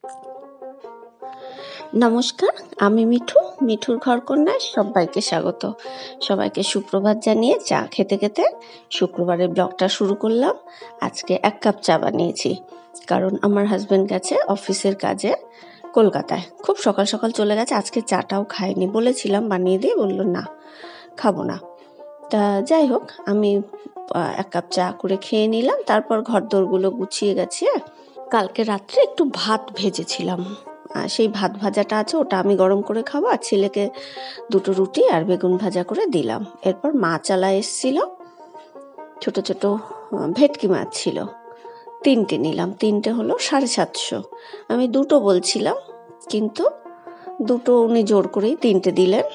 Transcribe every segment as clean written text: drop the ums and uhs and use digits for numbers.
নমস্কার, আমি মিঠুর ঘরকন্যায় সবাইকে স্বাগত। সবাইকে সুপ্রভাত জানিয়ে চা খেতে খেতে শুক্রবারের ব্লগটা শুরু করলাম। আজকে 1 কাপ চা বানিয়েছি, কারণ আমার হাজব্যান্ড গেছে অফিসের কাজে কলকাতায়। খুব সকাল সকাল চলে গেছে, আজকে চাটাও খায়নি। বলেছিলাম বানিয়ে দিয়ে, বললো না, খাবো না। তা যাই হোক, আমি 1 কাপ চা করে খেয়ে নিলাম। তারপর ঘরদোরগুলো গুছিয়ে গেছে। কালকে রাত্রে একটু ভাত ভেজেছিলাম, সেই ভাত ভাজাটা আছে, ওটা আমি গরম করে খাবো। আর ছেলেকে 2টো রুটি আর বেগুন ভাজা করে দিলাম। এরপর মাছালা এসছিল, ছোট ছোট ভেটকি মাছ ছিল, 3টে নিলাম। 3টে হলো 750। আমি 2টো বলছিলাম, কিন্তু 2টো উনি জোর করেই 3টে দিলেন।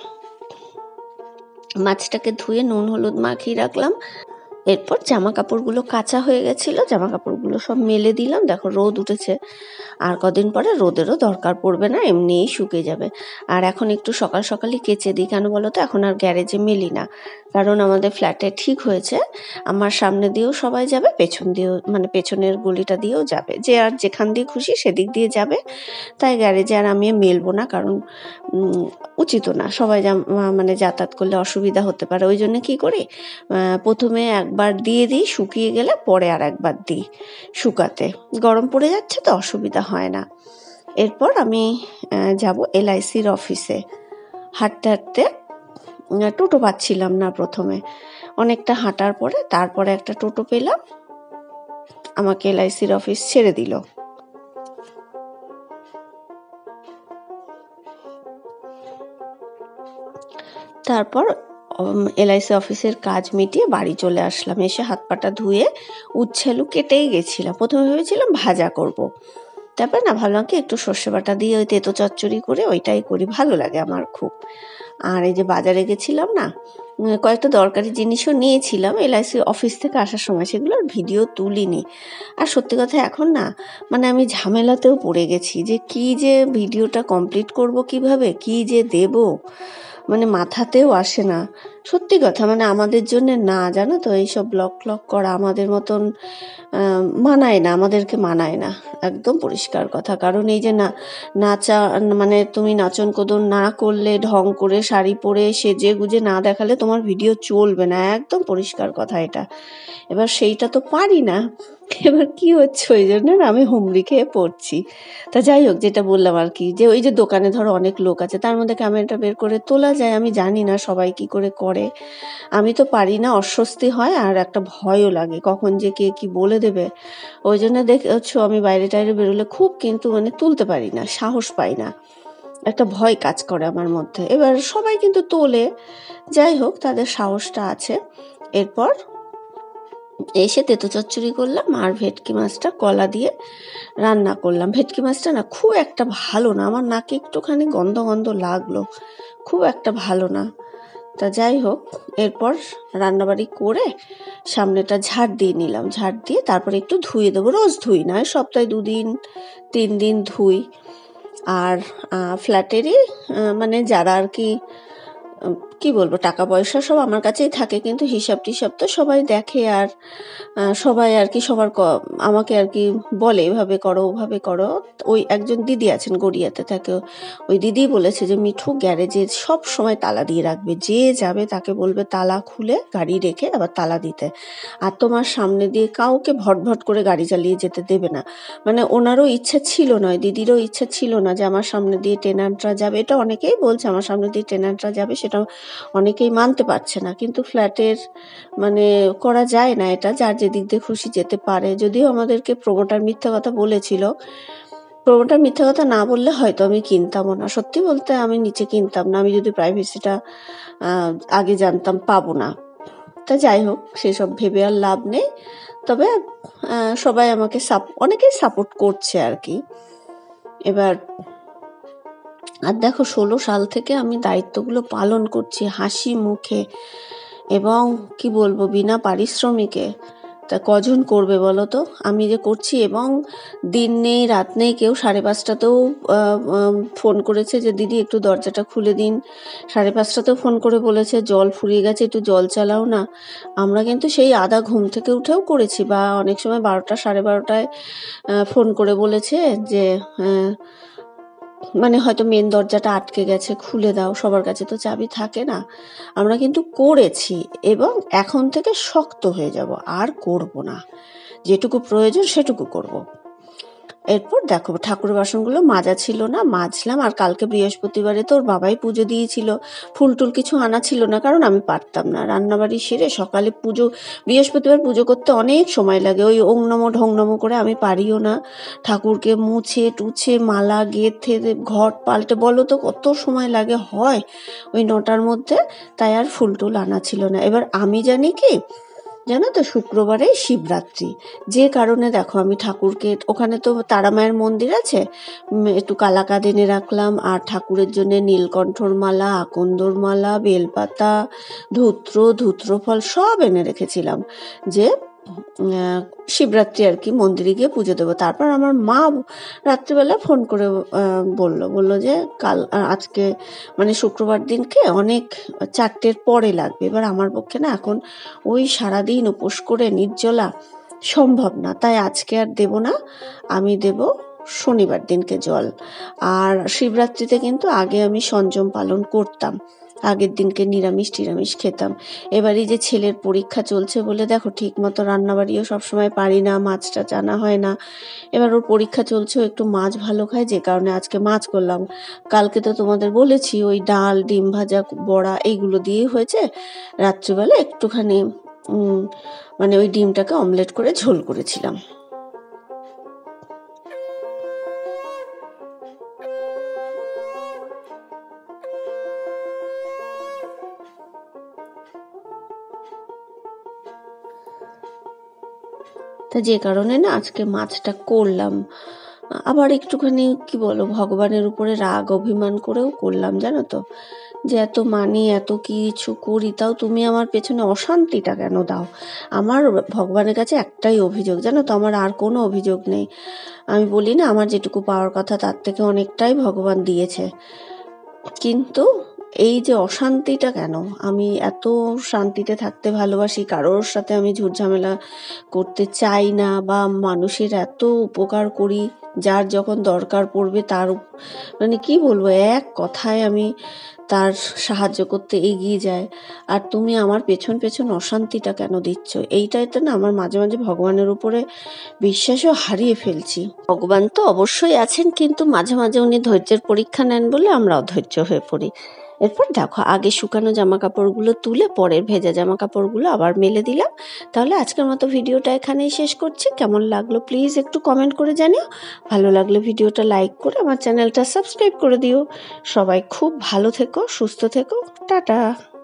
মাছটাকে ধুয়ে নুন হলুদ মাখিয়ে রাখলাম। এরপর জামা কাপড়গুলো কাঁচা হয়ে গেছিলো, জামা কাপড়গুলো সব মেলে দিলাম। দেখো রোদ উঠেছে, আর কদিন পরে রোদেরও দরকার পড়বে না, এমনিই শুকিয়ে যাবে। আর এখন একটু সকাল সকালই কেচে দিই, কেন বলো তো, এখন আর গ্যারেজে মেলি না। কারণ আমাদের ফ্ল্যাটে ঠিক হয়েছে, আমার সামনে দিয়েও সবাই যাবে, পেছন দিয়েও, মানে পেছনের গলিটা দিয়েও যাবে, যে আর যেখান দিয়ে খুশি সেদিক দিয়ে যাবে। তাই গ্যারেজে আর আমি মেলবো না, কারণ উচিত না, সবাই মানে যাতায়াত করলে অসুবিধা হতে পারে। ওই জন্য কী করি, প্রথমে একবার দিয়ে দিই, শুকিয়ে গেলে পরে আর একবার দিই শুকাতে। গরম পড়ে যাচ্ছে তো অসুবিধা হয় না। এরপর আমি যাব LICর অফিসে। হাঁটতে হাঁটতে টোটো পাচ্ছিলাম না প্রথমে, অনেকটা হাঁটার পরে তারপরে একটা টোটো পেলাম, আমাকে LICর অফিস ছেড়ে দিল। তারপর LIC অফিসের কাজ মিটিয়ে বাড়ি চলে আসলাম। এসে হাত পাটা ধুয়ে উচ্ছেলু কেটেই গেছিলাম। প্রথমে ভেবেছিলাম ভাজা করব, তারপর না ভাবলাম কি একটু সর্ষে বাটা দিয়ে ওই তেতো চচ্চড়ি করে ওইটাই করি, ভালো লাগে আমার খুব। আর এই যে বাজারে গেছিলাম না, কয়েকটা দরকারি জিনিসও নিয়েছিলাম LIC অফিস থেকে আসার সময়, সেগুলোর ভিডিও তুলিনি। আর সত্যি কথা এখন না, মানে আমি ঝামেলাতেও পড়ে গেছি, যে কি যে ভিডিওটা কমপ্লিট করব, কিভাবে কি যে দেব, মানে মাথাতেও আসে না। সত্যি কথা, মানে আমাদের জন্য না, জানো তো, এইসব ব্লগ করা আমাদের মতন মানায় না, আমাদেরকে মানায় না, একদম পরিষ্কার কথা। কারণ এই যে নাচা, মানে তুমি নাচন কোদন না করলে, ঢং করে শাড়ি পরে সেজে গুজে না দেখালে তোমার ভিডিও চলবে না, একদম পরিষ্কার কথা এটা। এবার সেইটা তো পারি না, এবার কি হচ্ছে, ওই জন্য আমি হুমড়ি খেয়ে পড়ছি। তা যাই হোক, যেটা বললাম আর কি, যে ওই যে দোকানে ধরো অনেক লোক আছে, তার মধ্যে ক্যামেরাটা বের করে তোলা যায়, আমি জানি না সবাই কি করে করে, আমি তো পারি না, অস্বস্তি হয় আর একটা ভয়ও লাগে, কখন যে কে কি বলে দেবে। ওই জন্য দেখছো আমি বাইরে টাইরে বেরোলে খুব কিন্তু মানে তুলতে পারি না, সাহস পাই না, একটা ভয় কাজ করে আমার মধ্যে। এবার সবাই কিন্তু তোলে, যাই হোক, তাদের সাহসটা আছে। এরপর এসে তেতো চচ্চড়ি করলাম, আর ভেটকি মাছটা কলা দিয়ে রান্না করলাম। ভেটকি মাছটা না খুব একটা ভালো না, আমার নাকে একটুখানি গন্ধ গন্ধ লাগলো, খুব একটা ভালো না। তা যাই হোক, এরপর রান্নাবাড়ি করে সামনেটা ঝাড় দিয়ে নিলাম, ঝাড় দিয়ে তারপরে একটু ধুয়ে দেবো। রোজ ধুই না, সপ্তাহে 2 দিন 3 দিন ধুই। আর ফ্ল্যাটেরই মানে যারা আর কি, কি বলবো, টাকা পয়সা সব আমার কাছেই থাকে, কিন্তু হিসাব টিসাব তো সবাই দেখে। আর সবাই আর কি সবার আমাকে আর কি বলে, এভাবে করো ওভাবে করো। ওই একজন দিদি আছেন, গড়িয়াতে থাকে, ওই দিদি বলেছে যে মিঠু গ্যারেজে সব সময় তালা দিয়ে রাখবে, যে যাবে তাকে বলবে তালা খুলে গাড়ি রেখে আবার তালা দিতে, আর তোমার সামনে দিয়ে কাউকে ভটভট করে গাড়ি চালিয়ে যেতে দেবে না। মানে ওনারও ইচ্ছা ছিল না, দিদিরও ইচ্ছা ছিল না যে আমার সামনে দিয়ে টেনান্টরা যাবে। এটা অনেকেই বলছে আমার সামনে দিয়ে টেনান্টরা যাবে, সেটা অনেকেই মানতে পারছে না, কিন্তু ফ্ল্যাটের মানে করা যায় না এটা, যার যেদিক দিয়ে খুশি যেতে পারে। যদিও আমাদেরকে প্রমোটার মিথ্যা কথা বলেছিল, প্রমোটার মিথ্যা কথা না বললে হয়তো আমি কিনতামও না। সত্যি বলতে আমি নিচে কিনতাম না, আমি যদি প্রাইভেসিটা আগে জানতাম পাবো না। তা যাই হোক, সেসব ভেবে আর লাভ নেই। তবে সবাই আমাকে অনেকেই সাপোর্ট করছে আর কি। এবার আর দেখো, 16 সাল থেকে আমি দায়িত্বগুলো পালন করছি হাসি মুখে, এবং কি বলবো, বিনা পারিশ্রমিকে। তা কজন করবে বলো তো? আমি যে করছি, এবং দিন নেই রাত নেই, কেউ 5:30টাতেও ফোন করেছে যে দিদি একটু দরজাটা খুলে দিন, 5:30টাতেও ফোন করে বলেছে জল ফুরিয়ে গেছে একটু জল চালাও না। আমরা কিন্তু সেই আধা ঘুম থেকে উঠেও করেছি, বা অনেক সময় 12টা 12:30টায় ফোন করে বলেছে যে মানে হয়তো মেন দরজাটা আটকে গেছে, খুলে দাও। সবার কাছে তো চাবি থাকে না। আমরা কিন্তু করেছি, এবং এখন থেকে শক্ত হয়ে যাব, আর করব না। যেটুকু প্রয়োজন সেটুকু করব। এরপর দেখো ঠাকুরের বাসনগুলো মাজা ছিল না, মাজলাম। আর কালকে বৃহস্পতিবারে তো ওর বাবাই পুজো দিয়েছিল, ফুল টুল কিছু আনা ছিল না, কারণ আমি পারতাম না। রান্নাবাড়ি সেরে সকালে পুজো, বৃহস্পতিবার পুজো করতে অনেক সময় লাগে, ওই ওং নমো ঢং নমো করে আমি পারিও না। ঠাকুরকে মুছে টুছে মালা গেঁথে ঘট পাল্টে, বলো তো কত সময় লাগে হয় ওই 9টার মধ্যে। তাই আর ফুল টুল আনা ছিল না। এবার আমি জানি কি জানো তো, শুক্রবারে শিবরাত্রি, যে কারণে দেখো আমি ঠাকুরকে, ওখানে তো তারা মায়ের মন্দির আছে, একটু কালাকাঁদ এনে রাখলাম, আর ঠাকুরের জন্য নীলকণ্ঠর মালা, আকন্দর মালা, বেলপাতা, ধূত্রফল সব এনে রেখেছিলাম, যে শিবরাত্রি আর কি মন্দিরে গিয়ে পুজো দেবো। তারপর আমার মা রাত্রিবেলা ফোন করে বলল যে আজকে মানে শুক্রবার দিনকে অনেক 4টের পরে লাগবে। এবার আমার পক্ষে না এখন ওই সারাদিন উপোস করে নির্জলা সম্ভব না, তাই আজকে আর দেব না, আমি দেব শনিবার দিনকে জল। আর শিবরাত্রিতে কিন্তু আগে আমি সংযম পালন করতাম, আগের দিনকে নিরামিষ টিরামিষ খেতাম। এবারই যে ছেলের পরীক্ষা চলছে বলে দেখো ঠিক মতো রান্নাবাড়িও সবসময় পারি না, মাছটা জানা হয় না। এবার ওর পরীক্ষা চলছে, ও একটু মাছ ভালো খায়, যে কারণে আজকে মাছ করলাম। কালকে তো তোমাদের বলেছি ওই ডাল, ডিম ভাজা, বড়া এইগুলো দিয়েই হয়েছে। রাত্রিবেলা একটুখানি মানে ওই ডিমটাকে অমলেট করে ঝোল করেছিলাম। তা যে কারণে না আজকে মাছটা করলাম। আবার একটুখানি কি বলো, ভগবানের উপরে রাগ অভিমান করেও করলাম, জানো তো, যে এত মানি এত কিছু করি, তাও তুমি আমার পেছনে অশান্তিটা কেন দাও? আমার ভগবানের কাছে একটাই অভিযোগ, জানো তো, আমার আর কোনো অভিযোগ নেই। আমি বলি না আমার যেটুকু পাওয়ার কথা তার থেকে অনেকটাই ভগবান দিয়েছে, কিন্তু এই যে অশান্তিটা কেন? আমি এত শান্তিতে থাকতে ভালোবাসি, কারোর সাথে আমি ঝুটঝামেলা করতে চাই না, বা মানুষের এত উপকার করি, যার যখন দরকার পড়বে তার মানে কি বলবো, এক কথায় আমি তার সাহায্য করতে এগিয়ে যায়। আর তুমি আমার পেছন পেছন অশান্তিটা কেন দিচ্ছ? এইটাতে না আমার মাঝে মাঝে ভগবানের উপরে বিশ্বাসও হারিয়ে ফেলছি। ভগবান তো অবশ্যই আছেন, কিন্তু মাঝে মাঝে উনি ধৈর্যের পরীক্ষা নেন বলে আমরা অধৈর্য হয়ে পড়ি। এরপর দেখো আগে শুকানো জামা কাপড়গুলো তুলে পরের ভেজা জামা কাপড়গুলো আবার মেলে দিলাম। তাহলে আজকের মতো ভিডিওটা এখানেই শেষ করছি। কেমন লাগলো প্লিজ একটু কমেন্ট করে জানিও। ভালো লাগলে ভিডিওটা লাইক করে আমার চ্যানেলটা সাবস্ক্রাইব করে দিও। সবাই খুব ভালো থেকো, সুস্থ থেকো, টাটা।